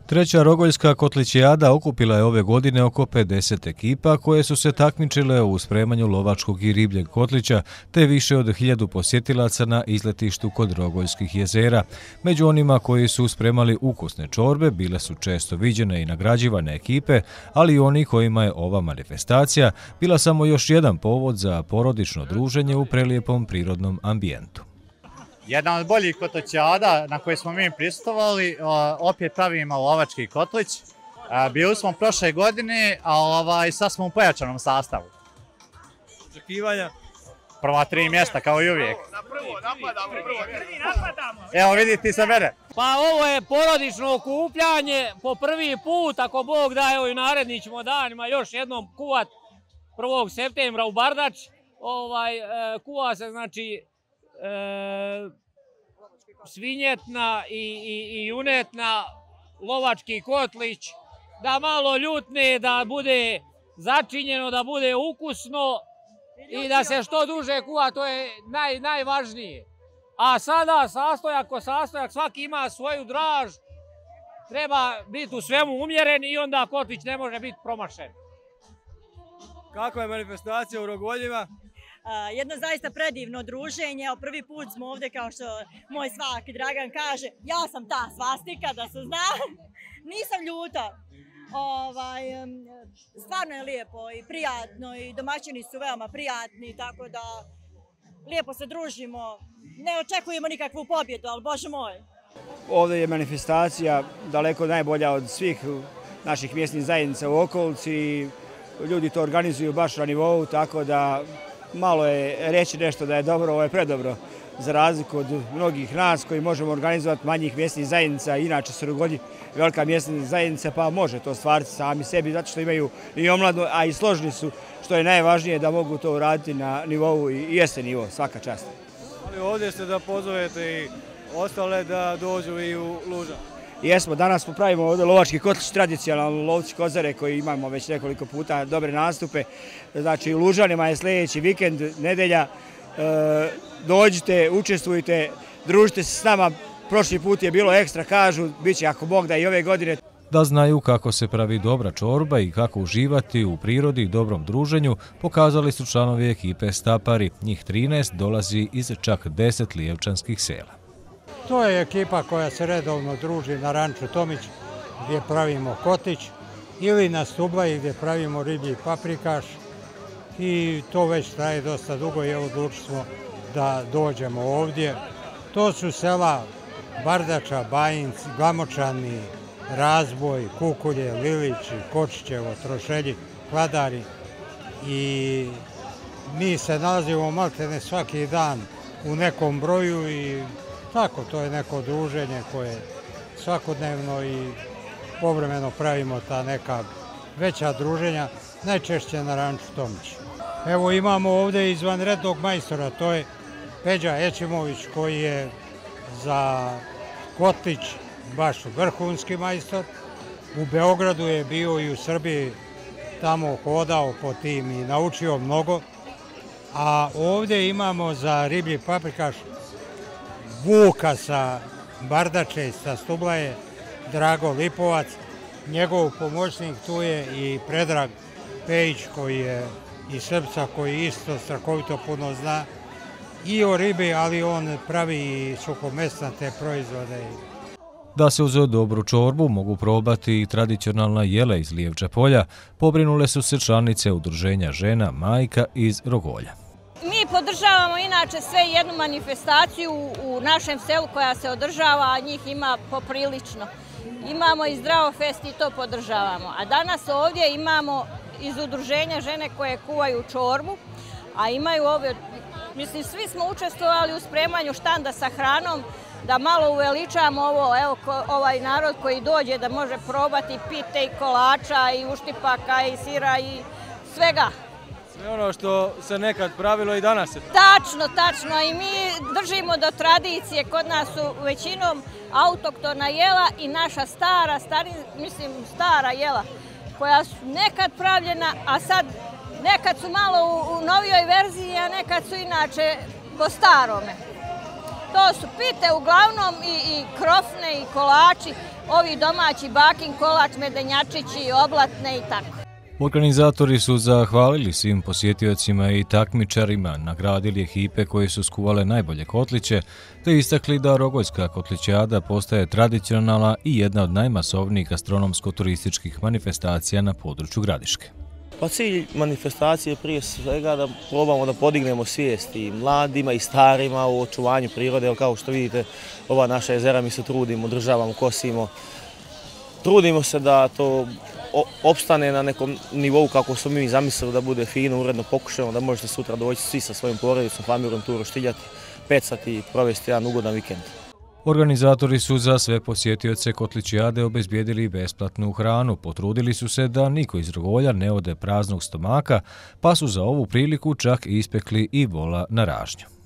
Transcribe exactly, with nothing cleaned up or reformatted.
Treća Rogoljska kotlićijada okupila je ove godine oko pedeset ekipa koje su se takmičile u spremanju lovačkog i ribljeg kotlića, te više od hiljadu posjetilaca na izletištu kod Rogoljskih jezera. Među onima koji su spremali ukusne čorbe bile su često viđene i nagrađivane ekipe, ali i oni kojima je ova manifestacija bila samo još jedan povod za porodično druženje u prelijepom prirodnom ambijentu. Jedna od boljih kotlićijada na koje smo mi prisustvovali, opet pravimo lovački kotlić. Bili smo prošle godine, a sad smo u pojačanom sastavu. Očekivanja? Prva tri mjesta, kao i uvijek. Na prvo, napadamo, prvo. Prvi napadamo. Evo vidite ti sa mene. Pa ovo je porodično okupljanje po prvi put, ako Bog da, evo i naredni ćemo danima još jednom kuvat prvog septembra u Bardač. Kuva se znači svinjetna i junetna, lovački kotlić, da malo ljutne, da bude začinjeno, da bude ukusno i da se što duže kuva, to je najvažnije. A sada sastojak ko sastojak, svaki ima svoju draž, treba biti u svemu umjeren i onda kotlić ne može biti promašen. Kakva je manifestacija u Rogoljima? Jedno zaista predivno druženje, prvi put smo ovdje, kao što moj svak Dragan kaže, ja sam ta svastika, da se zna, nisam ljuta. Stvarno je lijepo i prijatno i domaćini su veoma prijatni, tako da lijepo se družimo, ne očekujemo nikakvu pobjedu, ali Bože moj. Ovdje je manifestacija daleko najbolja od svih naših mjesnih zajednica u okolici, ljudi to organizuju baš na nivou, tako da malo je reći nešto da je dobro, ovo je predobro, za razliku od mnogih nas koji možemo organizovati manjih mjesnih zajednica, inače su Rogolji velika mjesna zajednica, pa može to stvariti sami sebi, zato što imaju i omladno, a i složni su, što je najvažnije da mogu to uraditi na nivou i jeste nivo, svaka čast. Ali ovdje ste da pozovete i ostale da dođu i u Luža. Jesmo, danas popravimo ovdje lovački kotlić, tradicionalno lovci kozare koji imamo već nekoliko puta dobre nastupe. Znači u Lužanima je sljedeći vikend, nedelja, dođite, učestvujte, družite se s nama. Prošli put je bilo ekstra, kažu, bit će ako Bog da i ove godine. Da znaju kako se pravi dobra čorba i kako uživati u prirodi i dobrom druženju, pokazali su članovi ekipe Stapari. Njih trinaest dolazi iz čak deset lijevčanskih sela. To je ekipa koja se redovno druži na ranču Tomić gdje pravimo kotlić ili na Stublaji gdje pravimo riblji paprikaš i to već traje dosta dugo i evo odlučili smo da dođemo ovdje. To su sela Bardača, Bajinc, Glamočani, Razboj, Kukulje, Lilići, Kočićevo, Trošelji, Kladari i mi se nalazimo maltene svaki dan u nekom broju i tako, to je neko druženje koje svakodnevno i povremeno pravimo ta neka veća druženja, najčešće na ranču Tomić. Evo imamo ovdje izvanrednog majstora, to je Peđa Ećimović koji je za kotlić baš vrhunski majstor. U Beogradu je bio i u Srbiji, tamo hodao po tim i naučio mnogo. A ovdje imamo za riblji paprikaš Vuka sa Bardače, sa Stublaje, Drago Lipovac. Njegov pomoćnik tu je i Predrag Pejić koji je iz Srpca, koji isto strahovito puno zna i o ribi, ali on pravi i suhomesnate proizvode. Da se uz dobru čorbu mogu probati i tradicionalna jela iz Lijevča polja, pobrinule su se članice Udruženja žena Majka iz Rogolja. Mi podržavamo inače sve jednu manifestaciju u našem selu koja se održava, a njih ima poprilično. Imamo i Zdravo fest i to podržavamo. A danas ovdje imamo iz Udruženja žene koje kuvaju čorbu, a imaju ove, mislim svi smo učestvovali u spremanju štanda sa hranom, da malo uveličamo ovo, evo ovaj narod koji dođe da može probati pite i kolača i uštipaka i sira i svega. Sve ono što se nekad pravilo i danas se... Tačno, tačno. I mi držimo do tradicije. Kod nas su većinom autoktona jela i naša stara, stari, mislim stara jela, koja su nekad pravljena, a sad nekad su malo u, u novijoj verziji, a nekad su inače po starome. To su pite uglavnom i, i krofne i kolači. ovi domaći bakin, kolač, medenjačići, oblatne i tako. Organizatori su zahvalili svim posjetiocima i takmičarima, nagradili ekipe koje su skuvale najbolje kotliće, te istakli da Rogoljska kotlićijada postaje tradicionalna i jedna od najmasovnijih gastronomsko-turističkih manifestacija na području Gradiške. Pa cilj manifestacije je prije svega da probamo da podignemo svijest i mladima i starima u očuvanju prirode. Kao što vidite, ova naša jezera mi se trudimo, održavamo, kosimo. Trudimo se da to opstane na nekom nivou kako smo mi zamislili, da bude fino, uredno, pokušamo da možete sutra doći svi sa svojim porodicom, familijom tu roštiljati, pecati i provesti jedan ugodan vikend. Organizatori su za sve posjetioce kotlićijade obezbijedili besplatnu hranu. Potrudili su se da niko iz Rogolja ne ode praznog stomaka, pa su za ovu priliku čak ispekli i vola na ražnju.